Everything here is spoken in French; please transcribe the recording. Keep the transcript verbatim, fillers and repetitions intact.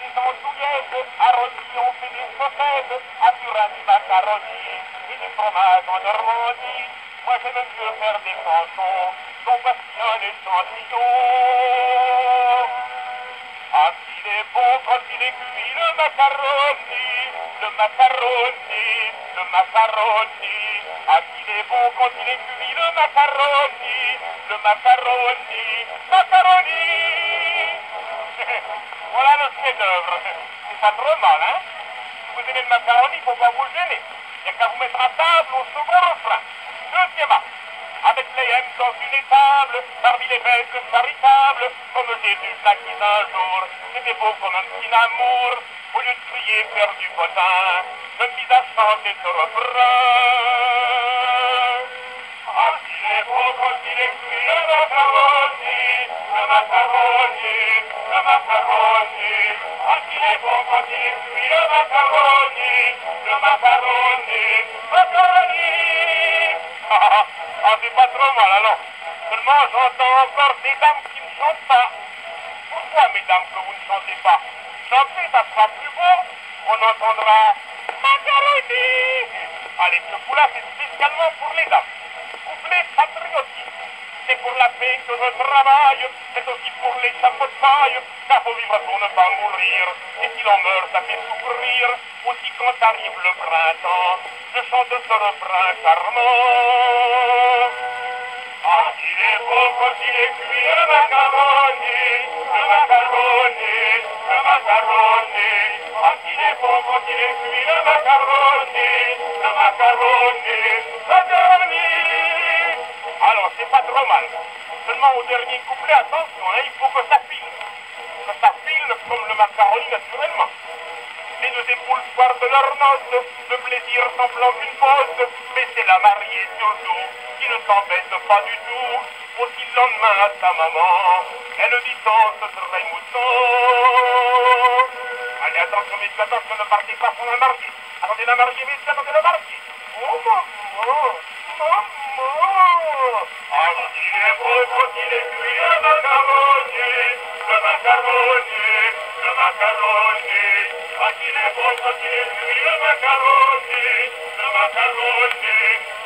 des andouillettes, à rôti on fait des saucettes, à Turin du macaroni et du fromage en Normandie. Moi j'aime mieux faire des chansons, dont Bastien l'échantillon. Ah, qu'il est bon quand il est cuit le macaroni, le macaroni, le macaroni. Ah, qu'il est bon quand il est cuit le macaroni, le macaroni, macaroni. Voilà le chef-d'œuvre. C'est pas trop mal, hein? Si vous aimez le macaroni, il ne faut pas vous le gêner. Il n'y a qu'à vous mettre à table au second refrain. Deuxième acte. Avec les M dans une étable, parmi les bêtes charitables, comme Jésus s'acquise un jour, c'était beau comme un petit amour, au lieu de crier faire du potin, je me mis à chanter ce refrain. Ah, qu'il est beau quand il est cuit le macaroni, le macaroni, le macaroni. Ah, qu'il est beau quand il est cuit le macaroni, le macaroni, macaroni. Ah, ah, c'est pas trop mal, alors. Seulement, j'entends encore des dames qui ne chantent pas. Pourquoi, mesdames, que vous ne chantez pas? Chantez, ça sera plus beau. On entendra macaroni. Allez, ce coup-là, c'est spécialement pour les dames. Couplet patriotique. C'est pour la paix que je travaille. C'est aussi pour les chapeaux de paille. Car faut vivre pour ne pas mourir. Et si l'on meurt, ça fait souffrir. Aussi quand arrive le printemps, je chante ce refrain charmant. Ah, il est beau quand il est cuit le macaroni, le macaroni, le macaroni. Ah, il est beau quand il est cuit le macaroni, le macaroni, macaroni. Alors, c'est pas trop mal. Seulement au dernier couplet, attention, hein, il faut que ça file. Que ça file comme le macaroni naturellement. Les deux époules soient de leur noce, le plaisir semblant qu'une pause, mais c'est la mariée surtout qui ne s'embête pas du tout. Aussi le lendemain à sa maman, elle dit tant ce serait mouton. Allez, attention, messieurs, attention, ne partez pas sans la mariée. Attendez la mariée, messieurs, attendez la mariée. Oh, maman, maman. Ah, il est beau quand il est cuit le macaroni, le macaroni, le macaroni. Ah, il est beau quand il est cuit le macaroni, le macaroni.